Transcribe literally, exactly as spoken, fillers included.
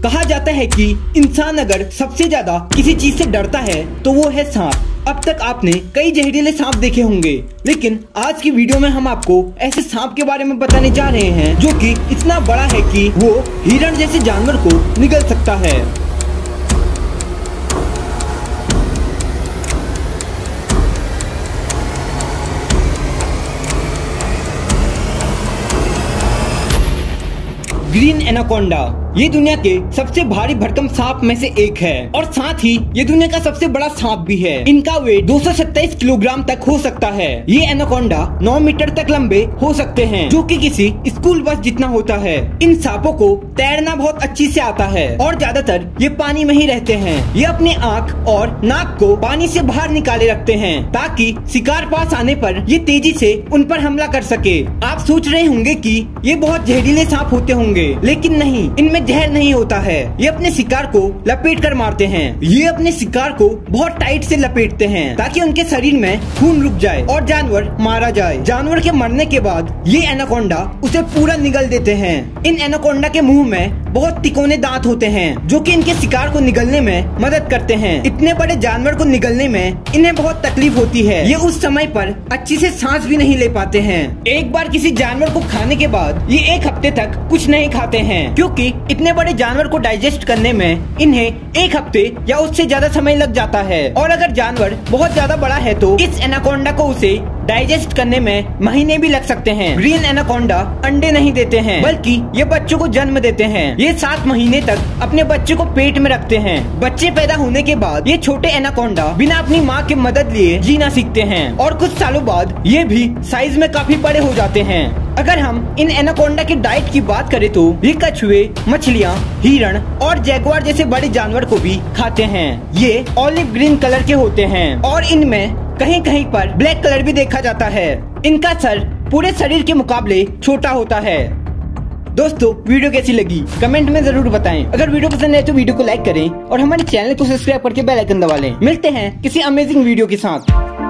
कहा जाता है कि इंसान अगर सबसे ज्यादा किसी चीज से डरता है तो वो है सांप। अब तक आपने कई जहरीले सांप देखे होंगे, लेकिन आज की वीडियो में हम आपको ऐसे सांप के बारे में बताने जा रहे हैं जो कि इतना बड़ा है कि वो हिरण जैसे जानवर को निगल सकता है। ग्रीन एनाकोंडा ये दुनिया के सबसे भारी भरकम सांप में से एक है और साथ ही ये दुनिया का सबसे बड़ा सांप भी है। इनका वेट दो सौ सत्ताईस किलोग्राम तक हो सकता है। ये एनाकोंडा नौ मीटर तक लंबे हो सकते हैं, जो कि किसी स्कूल बस जितना होता है। इन सांपों को तैरना बहुत अच्छी से आता है और ज्यादातर ये पानी में ही रहते हैं। ये अपने आँख और नाक को पानी से बाहर निकाले रखते हैं ताकि शिकार पास आने पर ये तेजी से उन पर हमला कर सके। आप सोच रहे होंगे कि ये बहुत जहरीले सांप होते होंगे, लेकिन नहीं, इनमें जहर नहीं होता है। ये अपने शिकार को लपेट कर मारते हैं। ये अपने शिकार को बहुत टाइट से लपेटते हैं ताकि उनके शरीर में खून रुक जाए और जानवर मारा जाए। जानवर के मरने के बाद ये एनाकोंडा उसे पूरा निगल देते हैं। इन एनाकोंडा के मुंह में बहुत तिकोने दांत होते हैं जो कि इनके शिकार को निगलने में मदद करते हैं। इतने बड़े जानवर को निगलने में इन्हें बहुत तकलीफ होती है। ये उस समय पर अच्छी से सांस भी नहीं ले पाते हैं। एक बार किसी जानवर को खाने के बाद ये एक हफ्ते तक कुछ नहीं खाते हैं, क्योंकि इतने बड़े जानवर को डाइजेस्ट करने में इन्हें एक हफ्ते या उससे ज्यादा समय लग जाता है। और अगर जानवर बहुत ज्यादा बड़ा है तो इस एनाकोंडा को उसे डाइजेस्ट करने में महीने भी लग सकते हैं। ग्रीन एनाकोंडा अंडे नहीं देते हैं, बल्कि ये बच्चों को जन्म देते हैं। ये सात महीने तक अपने बच्चे को पेट में रखते हैं। बच्चे पैदा होने के बाद ये छोटे एनाकोंडा बिना अपनी माँ की मदद लिए जीना सीखते हैं और कुछ सालों बाद ये भी साइज में काफी बड़े हो जाते हैं। अगर हम इन एनाकोंडा की डाइट की बात करें तो ये कछुए, मछलियाँ, हिरण और जैगुआर जैसे बड़े जानवर को भी खाते हैं। ये ऑलिव ग्रीन कलर के होते हैं और इनमें कहीं कहीं पर ब्लैक कलर भी देखा जाता है। इनका सर पूरे शरीर के मुकाबले छोटा होता है। दोस्तों, वीडियो कैसी लगी कमेंट में जरूर बताएं। अगर वीडियो पसंद है तो वीडियो को लाइक करें और हमारे चैनल को सब्सक्राइब करके बेल आइकन दबा लें। मिलते हैं किसी अमेजिंग वीडियो के साथ।